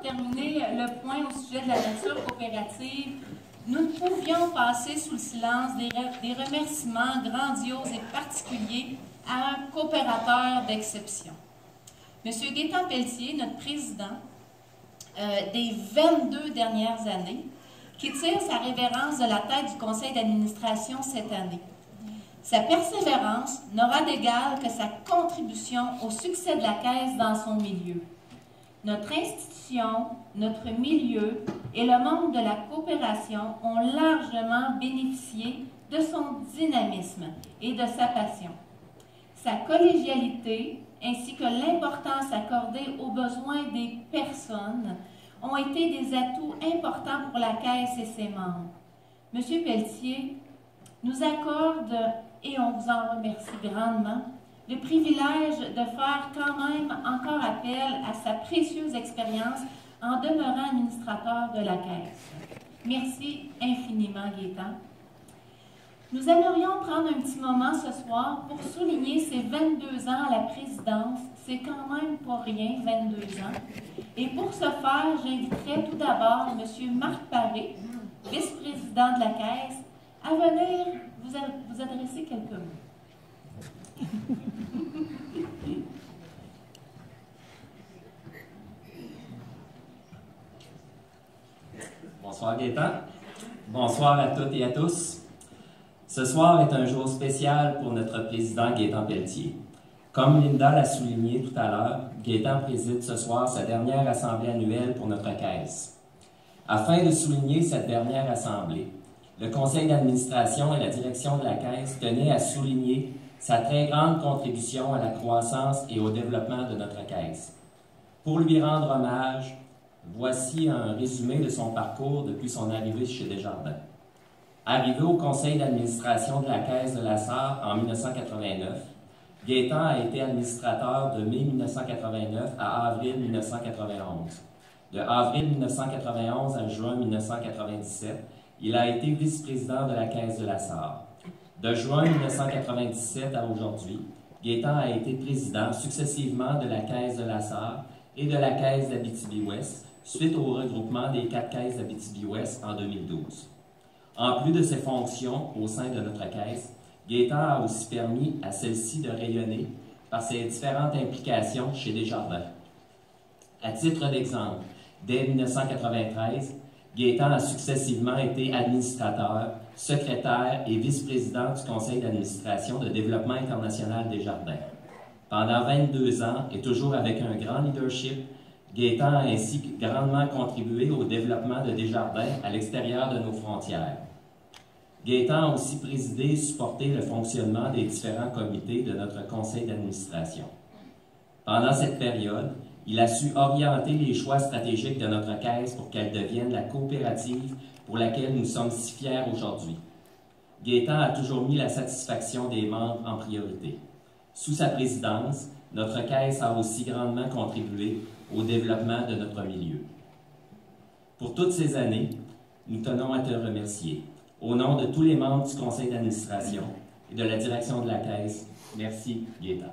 terminer le point au sujet de la nature coopérative, nous ne pouvions passer sous le silence des remerciements grandioses et particuliers à un coopérateur d'exception. M. Gaétan Pelletier, notre président des 22 dernières années, qui tire sa révérence de la tête du conseil d'administration cette année. Sa persévérance n'aura d'égal que sa contribution au succès de la Caisse dans son milieu. Notre institution, notre milieu et le monde de la coopération ont largement bénéficié de son dynamisme et de sa passion. Sa collégialité ainsi que l'importance accordée aux besoins des personnes ont été des atouts importants pour la Caisse et ses membres. M. Pelletier nous accorde, et on vous en remercie grandement, le privilège de faire quand même encore appel à sa précieuse expérience en demeurant administrateur de la Caisse. Merci infiniment, Gaétan. Nous aimerions prendre un petit moment ce soir pour souligner ses 22 ans à la présidence. C'est quand même pas rien, 22 ans. Et pour ce faire, j'inviterai tout d'abord M. Marc Paré, vice-président de la Caisse, à venir vous adresser quelques mots. Bonsoir Gaétan. Bonsoir à toutes et à tous. Ce soir est un jour spécial pour notre président Gaétan Pelletier. Comme Linda l'a souligné tout à l'heure, Gaétan préside ce soir sa dernière assemblée annuelle pour notre Caisse. Afin de souligner cette dernière assemblée, le conseil d'administration et la direction de la Caisse tenaient à souligner sa très grande contribution à la croissance et au développement de notre Caisse. Pour lui rendre hommage, voici un résumé de son parcours depuis son arrivée chez Desjardins. Arrivé au conseil d'administration de la Caisse de la Sarre en 1989, Gaétan a été administrateur de mai 1989 à avril 1991. De avril 1991 à juin 1997, il a été vice-président de la Caisse de la Sarre. De juin 1997 à aujourd'hui, Gaétan a été président successivement de la Caisse de la Sarre et de la Caisse d'Abitibi-Ouest, suite au regroupement des 4 caisses d'Abitibi-Ouest en 2012. En plus de ses fonctions au sein de notre Caisse, Gaétan a aussi permis à celle-ci de rayonner par ses différentes implications chez Desjardins. À titre d'exemple, dès 1993, Gaétan a successivement été administrateur, secrétaire et vice-président du conseil d'administration de développement international Desjardins. Pendant 22 ans et toujours avec un grand leadership, Gaétan a ainsi grandement contribué au développement de Desjardins à l'extérieur de nos frontières. Gaétan a aussi présidé et supporté le fonctionnement des différents comités de notre conseil d'administration. Pendant cette période, il a su orienter les choix stratégiques de notre Caisse pour qu'elle devienne la coopérative pour laquelle nous sommes si fiers aujourd'hui. Gaétan a toujours mis la satisfaction des membres en priorité. Sous sa présidence, notre Caisse a aussi grandement contribué au développement de notre milieu. Pour toutes ces années, nous tenons à te remercier. Au nom de tous les membres du conseil d'administration et de la direction de la Caisse, merci Gaétan.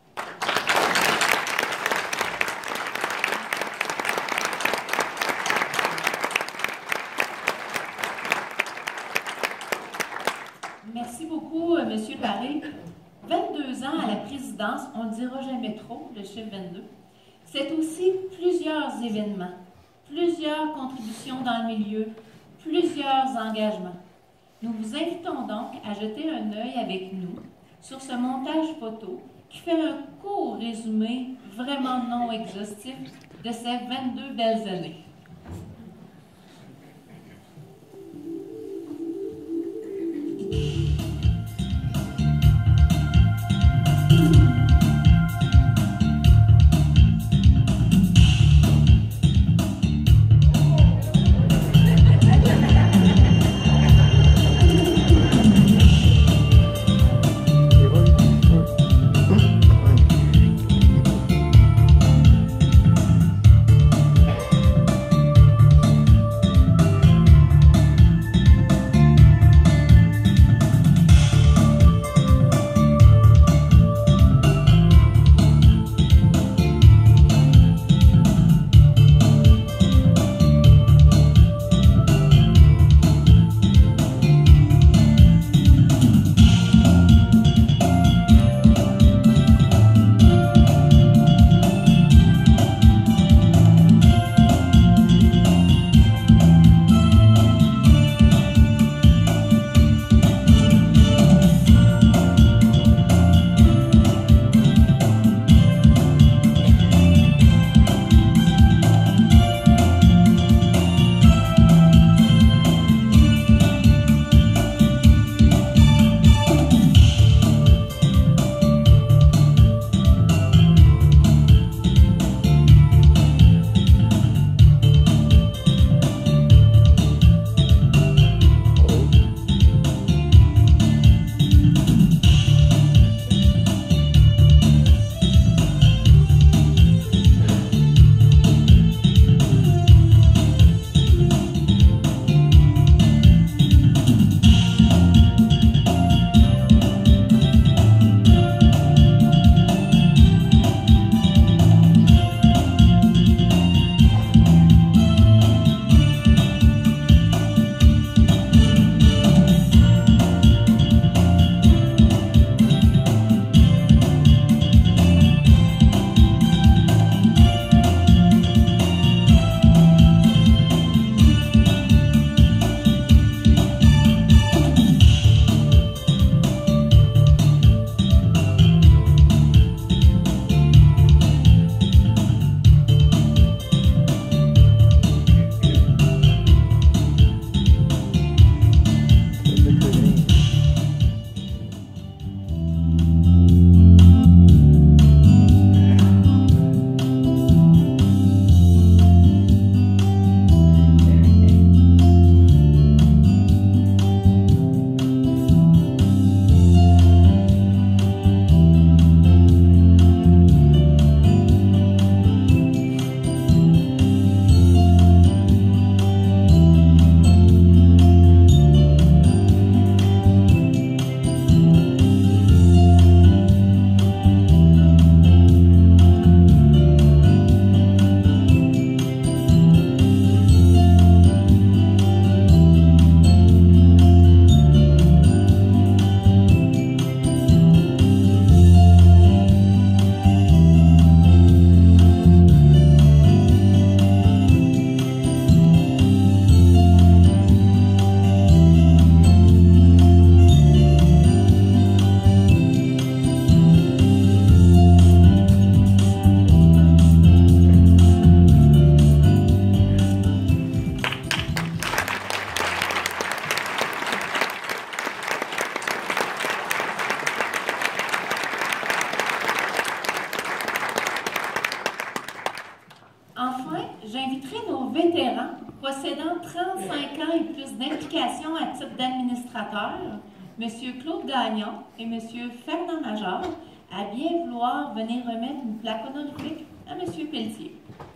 Merci beaucoup, M. Paré. 22 ans à la présidence, on ne dira jamais trop, le chiffre 22. C'est aussi plusieurs événements, plusieurs contributions dans le milieu, plusieurs engagements. Nous vous invitons donc à jeter un œil avec nous sur ce montage photo qui fait un court résumé vraiment non exhaustif de ces 22 belles années. j'inviterai nos vétérans possédant 35 ans et plus d'implication à titre d'administrateur, M. Claude Gagnon et M. Fernand Major, à bien vouloir venir remettre une plaque honorifique à M. Pelletier.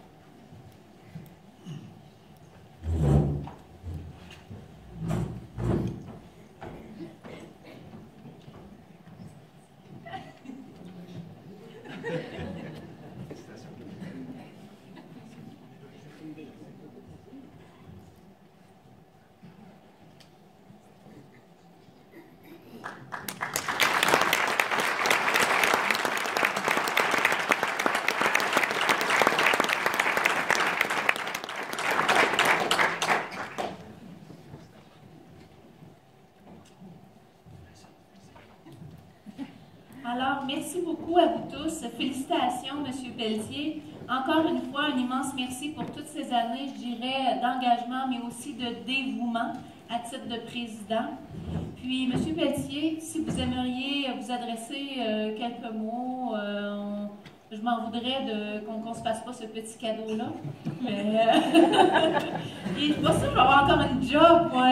Alors, merci beaucoup à vous tous. Félicitations, M. Pelletier. Encore une fois, un immense merci pour toutes ces années, je dirais, d'engagement, mais aussi de dévouement à titre de président. Puis, M. Pelletier, si vous aimeriez vous adresser quelques mots, je m'en voudrais qu'on ne se passe pas ce petit cadeau-là. Mais je ne suis pas sûre que je vais avoir encore une job, moi.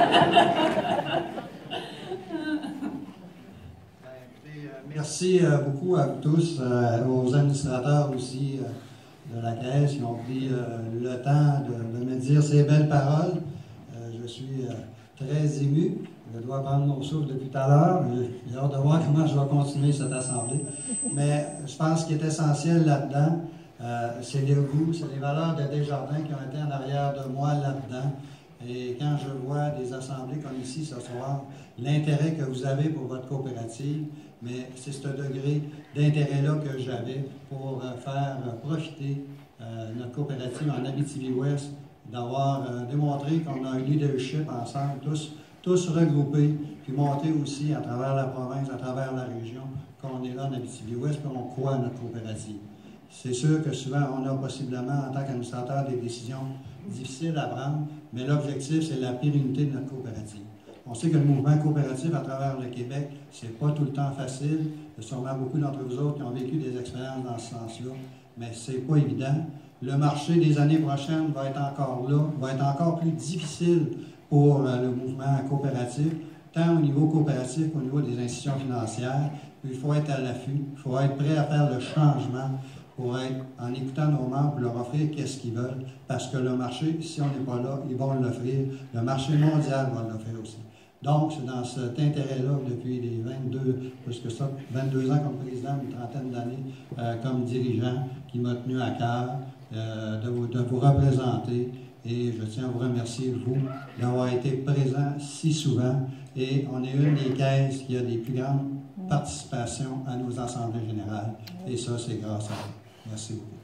Merci beaucoup à vous tous, aux administrateurs aussi de la Caisse qui ont pris le temps de me dire ces belles paroles. Je suis très ému. Je dois prendre mon souffle depuis tout à l'heure. J'ai hâte de voir comment je vais continuer cette assemblée. Mais je pense ce qui est essentiel là-dedans, c'est le goût, c'est les valeurs de Desjardins qui ont été en arrière de moi là-dedans. Et quand je vois des assemblées comme ici ce soir, l'intérêt que vous avez pour votre coopérative, mais c'est ce degré d'intérêt-là que j'avais pour faire profiter notre coopérative en Abitibi-Ouest, d'avoir démontré qu'on a un leadership ensemble, tous regroupés, puis monter aussi à travers la province, à travers la région, qu'on est là en Abitibi-Ouest, puis on croit à notre coopérative. C'est sûr que souvent, on a possiblement, en tant qu'administrateur, des décisions difficiles à prendre, mais l'objectif, c'est la pérennité de notre coopérative. On sait que le mouvement coopératif à travers le Québec, c'est pas tout le temps facile. Il y a sûrement beaucoup d'entre vous autres qui ont vécu des expériences dans ce sens-là, mais c'est pas évident. Le marché des années prochaines va être encore là, va être encore plus difficile pour le mouvement coopératif, tant au niveau coopératif qu'au niveau des institutions financières. Puis il faut être à l'affût, il faut être prêt à faire le changement pour être, en écoutant nos membres, leur offrir qu'est-ce qu'ils veulent, parce que le marché, si on n'est pas là, ils vont l'offrir. Le marché mondial va l'offrir aussi. Donc, c'est dans cet intérêt-là, depuis les 22 ans comme président, une trentaine d'années comme dirigeant, qui m'a tenu à cœur de vous représenter. Et je tiens à vous remercier, vous, d'avoir été présent si souvent. Et on est une des caisses qui a des plus grandes participations à nos assemblées générales. Et ça, c'est grâce à vous. Merci beaucoup.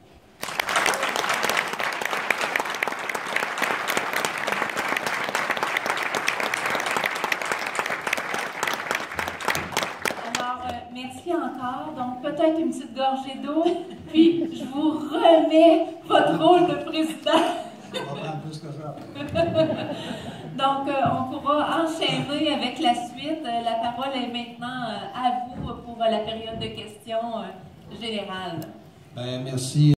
Merci encore. Donc, peut-être une petite gorgée d'eau, puis je vous remets votre rôle de président. On va prendre plus que ça. Donc, on pourra enchaîner avec la suite. La parole est maintenant à vous pour la période de questions générales. Bien, merci.